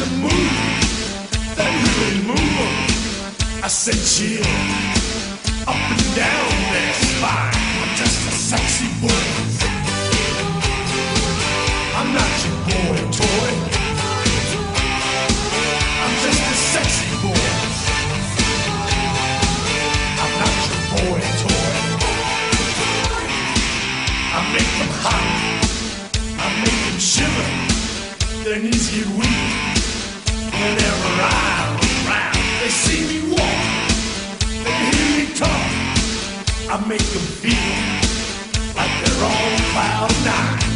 to move, then really move 'em. I said chill, up and down their spine. I'm just a sexy boy. I'm not your boy toy. I'm just a sexy boy. I'm not your boy toy. I make them hot, I make them shiver. Their knees get weak whenever I'm around. They see me walk, they hear me talk. I make them feel like they're on cloud nine.